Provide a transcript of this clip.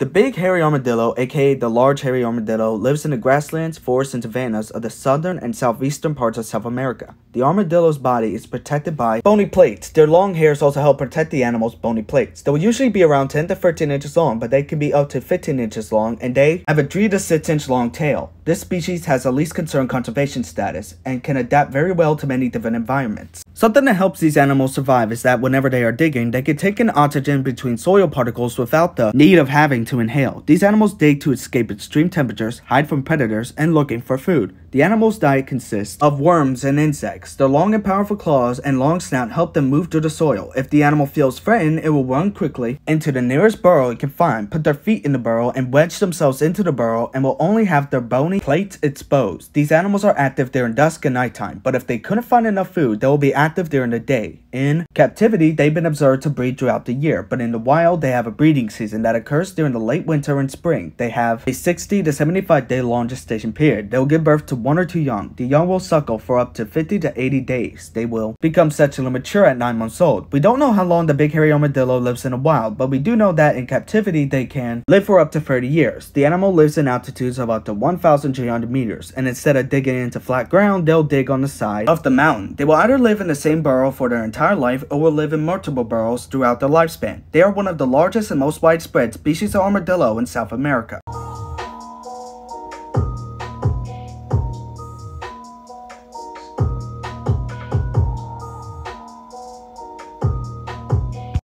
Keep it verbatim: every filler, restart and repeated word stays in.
The big hairy armadillo, aka the large hairy armadillo, lives in the grasslands, forests, and savannas of the southern and southeastern parts of South America. The armadillo's body is protected by bony plates. Their long hairs also help protect the animal's bony plates. They will usually be around ten to thirteen inches long, but they can be up to fifteen inches long, and they have a three to six inch long tail. This species has a least concern conservation status and can adapt very well to many different environments. Something that helps these animals survive is that whenever they are digging, they can take in oxygen between soil particles without the need of having to inhale. These animals dig to escape extreme temperatures, hide from predators, and looking for food. The animal's diet consists of worms and insects. Their long and powerful claws and long snout help them move through the soil. If the animal feels threatened, it will run quickly into the nearest burrow it can find, put their feet in the burrow, and wedge themselves into the burrow, and will only have their bony plates exposed. These animals are active during dusk and nighttime, but if they couldn't find enough food, they will be active during the day. In captivity, they've been observed to breed throughout the year, but in the wild, they have a breeding season that occurs during the late winter and spring. They have a sixty to seventy-five day long gestation period. They will give birth to one or two young. The young will suckle for up to fifty to eighty days. They will become sexually mature at nine months old. We don't know how long the big hairy armadillo lives in the wild, but we do know that in captivity they can live for up to thirty years. The animal lives in altitudes of up to one thousand three hundred meters, and instead of digging into flat ground, they'll dig on the side of the mountain. They will either live in the same burrow for their entire life or will live in multiple burrows throughout their lifespan. They are one of the largest and most widespread species of armadillo in South America.